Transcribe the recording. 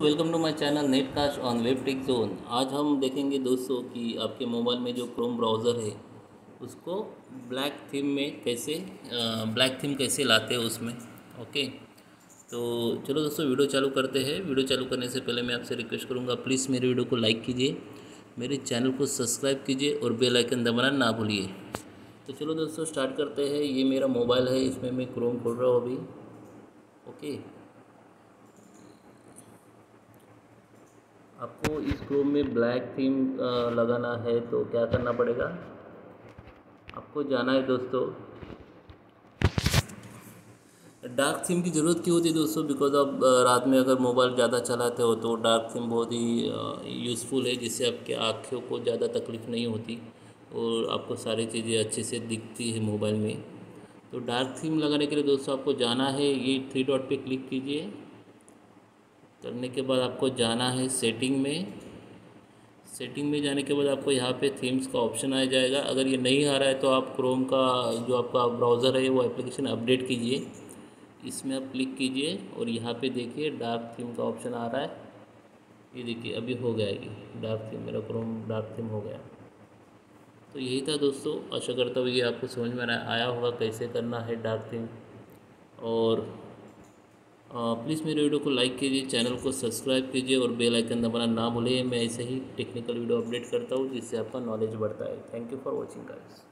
Welcome to my channel Netcast on web tech zone. आज हम देखेंगे दोस्तों कि आपके मोबाइल में जो क्रोम ब्राउज़र है उसको ब्लैक थीम कैसे लाते हैं उसमें। ओके, तो चलो दोस्तों वीडियो चालू करते हैं। वीडियो चालू करने से पहले मैं आपसे रिक्वेस्ट करूँगा, प्लीज़ मेरे वीडियो को लाइक कीजिए, मेरे चैनल को सब्सक्राइब कीजिए और बेल आइकन दबाना ना भूलिए। तो चलो दोस्तों स्टार्ट करते हैं। ये मेरा मोबाइल है, इसमें मैं क्रोम खोल रहा हूँ अभी। ओके, आपको इस क्रोम में ब्लैक थीम लगाना है तो क्या करना पड़ेगा, आपको जाना है दोस्तों। डार्क थीम की ज़रूरत क्यों होती है दोस्तों? बिकॉज आप रात में अगर मोबाइल ज़्यादा चलाते हो तो डार्क थीम बहुत ही यूज़फुल है, जिससे आपके आँखों को ज़्यादा तकलीफ़ नहीं होती और आपको सारी चीज़ें अच्छे से दिखती है मोबाइल में। तो डार्क थीम लगाने के लिए दोस्तों आपको जाना है, ये थ्री डॉट पे क्लिक कीजिए। करने के बाद आपको जाना है सेटिंग में। सेटिंग में जाने के बाद आपको यहाँ पे थीम्स का ऑप्शन आ जाएगा। अगर ये नहीं आ रहा है तो आप क्रोम का जो आपका ब्राउज़र है वो एप्लीकेशन अपडेट कीजिए, इसमें आप क्लिक कीजिए और यहाँ पे देखिए डार्क थीम का ऑप्शन आ रहा है। ये देखिए अभी हो गया, ये डार्क थीम, मेरा क्रोम डार्क थीम हो गया। तो यही था दोस्तों, आशा करता हूँ ये आपको समझ में आया होगा कैसे करना है डार्क थीम। और प्लीज़ मेरे वीडियो को लाइक कीजिए, चैनल को सब्सक्राइब कीजिए और बेल आइकन दबाना ना भूलिए। मैं ऐसे ही टेक्निकल वीडियो अपडेट करता हूँ जिससे आपका नॉलेज बढ़ता है। Thank you for watching guys.